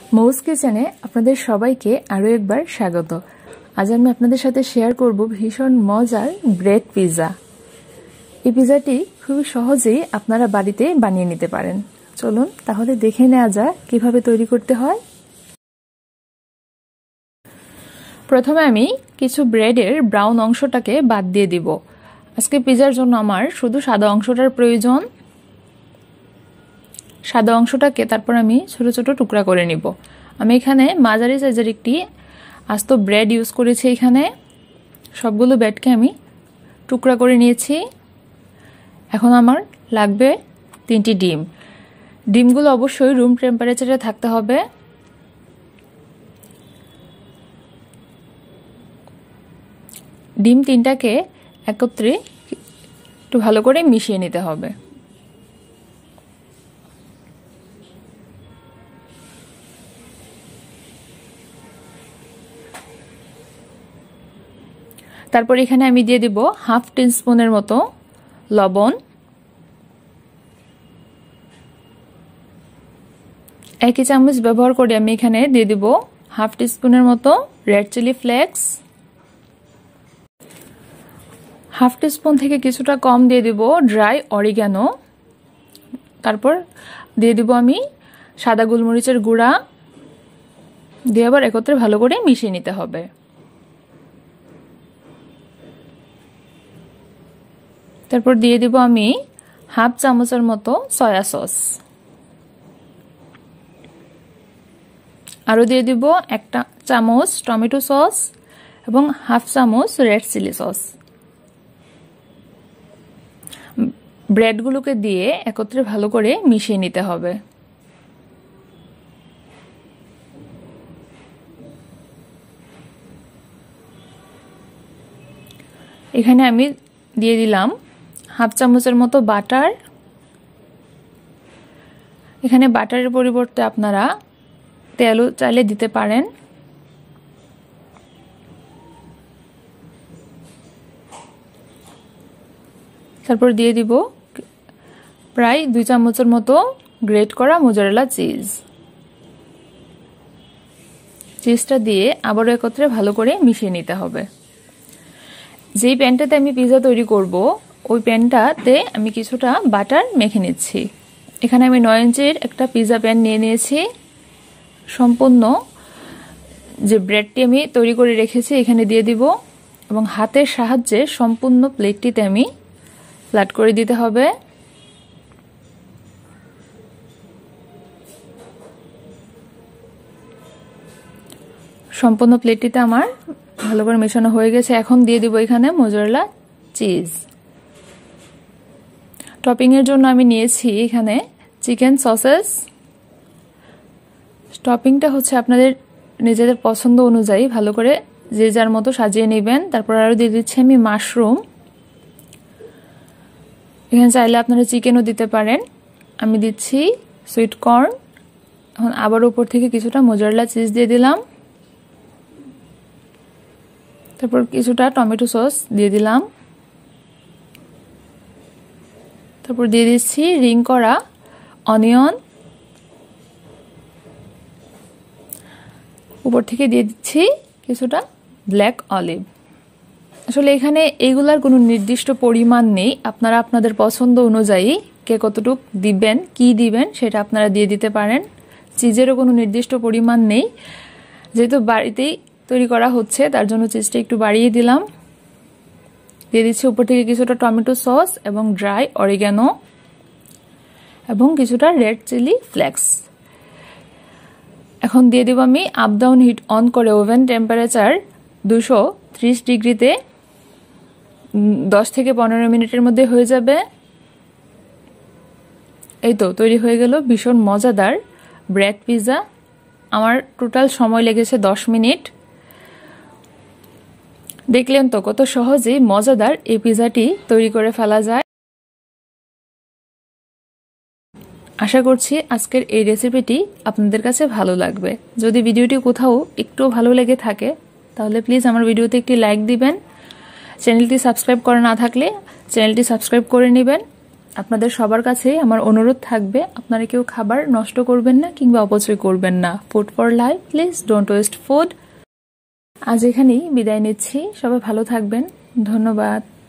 মৌস কিচেনে আপনাদের সবাইকে আরো একবার স্বাগত। আজ আমি আপনাদের সাথে শেয়ার করব ভীষণ মজার ব্রেড পিৎজা। এই পিৎজাটি খুবই সহজেই আপনারা বাড়িতে বানিয়ে নিতে পারেন। চলুন তাহলে দেখে নেওয়া যাক কিভাবে তৈরি করতে হয়। প্রথমে আমি কিছু ব্রেডের ব্রাউন অংশটাকে বাদ দিয়ে দিব। আজকে পিৎজার জন্য আমার শুধু সাদা অংশটার প্রয়োজন। সাদা অংশটাকে তারপর আমি ছোট ছোট টুকরা করে নিব। আমি এখানে মাঝারি সাইজের একটি আস্ত ব্রেড ইউজ করেছি। এখানে সবগুলো ব্রেডকে আমি টুকরা করে নিয়েছি। এখন আমার লাগবে 3টি ডিম। ডিমগুলো অবশ্যই রুম টেম্পারেচারে থাকতে হবে। ডিম 3টাকে একত্রে একটু ভালো করে মিশিয়ে নিতে হবে। তারপর এখানে আমি দিয়ে দিব হাফ টিস্পুনের মতো লবণ, 1 চামচ ব্যবহার করে আমি এখানে দিয়ে দিব হাফ টিস্পুনের মতো red chilli flakes, half teaspoon থেকে কিছুটা কম দিয়ে দিব ড্রাই অরিগানো, তারপর দিয়ে দিব আমি সাদা গোলমরিচের গুঁড়া, দিয়ে আবার একত্রে ভালো করে মিশিয়ে নিতে হবে। তারপর দিয়ে দিব আমি হাফ চামচের মতো সয়া সস, আরো দিয়ে দিব 1 চামচ টমেটো সস এবং হাফ চামচ রেড চিলি সস। ব্রেডগুলোকে দিয়ে একত্রে ভালো করে মিশিয়ে নিতে হবে। এখানে আমি দিয়ে দিলাম হাফ চামচের মতো বাটার। এখানে বাটারের পরিবর্তে আপনারা তেলও চাইলে দিতে পারেন। তারপর দিয়ে দিব প্রায় 2 চামচের মতো গ্রেট করা মোজারেলা চিজ। চিজটা দিয়ে আবারও একত্রে ভালো করে মিশিয়ে নিতে হবে। যেই প্যানটাতে আমি পিৎজা তৈরি করব ওই প্যানটাতে আমি কিছুটা বাটার মেখে নিচ্ছি। এখানে আমি 9 ইঞ্চির একটা পিৎজা প্যান নিয়ে নিয়েছি। সম্পূর্ণ যে ব্রেডটি আমি তৈরি করে রেখেছি এখানে দিয়ে দিব এবং হাতের সাহায্যে সম্পূর্ণ প্লেটটিতে আমি ফ্ল্যাট করে দিতে হবে। সম্পূর্ণ প্লেটটিতে আমার ভালো করে মেশানো হয়ে গেছে। এখন দিয়ে দিব এখানে মোজারেলা চিজ। টপিং এর জন্য আমি নিয়েছি এখানে চিকেন সসেস। টপিংটা হচ্ছে আপনাদের নিজেদের পছন্দ অনুযায়ী ভালো করে যে যার মতো সাজিয়ে নেবেন। তারপর আরো দিয়ে দিচ্ছি আমি মাশরুম। এখানে চাইলে আপনারা চিকেনও দিতে পারেন। আমি দিচ্ছি সুইট কর্ন। এখন আবার উপর থেকে কিছুটা মোজারেলা চিজ দিয়ে দিলাম। তারপর কিছুটা টমেটো সস দিয়ে দিলাম। তারপর দিয়ে দিচ্ছি রিং করা অনিয়ন। উপর থেকে দিয়ে দিচ্ছি কিছুটা ব্ল্যাক অলিভ। আসলে এখানে এইগুলার কোনো নির্দিষ্ট পরিমাণ নেই। আপনারা আপনাদের পছন্দ অনুযায়ী কে কতটুকু দিবেন, কি দিবেন সেটা আপনারা দিয়ে দিতে পারেন। চিজেরও কোনো নির্দিষ্ট পরিমাণ নেই। যেহেতু বাড়িতেই তৈরি করা হচ্ছে তার জন্য চিজটা একটু বাড়িয়ে দিলাম। দিয়ে দিচ্ছি উপর থেকে কিছুটা টমেটো সস এবং ড্রাই অরিগানো এবং কিছুটা রেড চিলি ফ্লেক্স। এখন দিয়ে দেব আমি আপ ডাউন হিট অন করে ওভেন টেম্পারেচার 230 ডিগ্রিতে 10 থেকে 15 মিনিটের মধ্যে হয়ে যাবে। এই তো তৈরি হয়ে গেল ভীষণ মজাদার ব্রেড পিৎজা। আমার টোটাল সময় লেগেছে 10 মিনিট। দেখলেন তো কত সহজেই মজাদার এই পিৎজাটি তৈরি করে ফেলা যায়। আশা করছি আজকের এই রেসিপিটি আপনাদের কাছে ভালো লাগবে। যদি ভিডিওটি কোথাও একটু ভালো লেগে থাকে তাহলে প্লিজ আমার ভিডিওতে একটি লাইক দিবেন। চ্যানেলটি সাবস্ক্রাইব করা না থাকলে চ্যানেলটি সাবস্ক্রাইব করে নেবেন। আপনাদের সবার কাছে আমার অনুরোধ থাকবে, আপনারা কেউ খাবার নষ্ট করবেন না কিংবা অপচয় করবেন না। Food for life, please don't waste food. আজ এখানেই বিদায় নিচ্ছি, সবাই ভালো থাকবেন, ধন্যবাদ।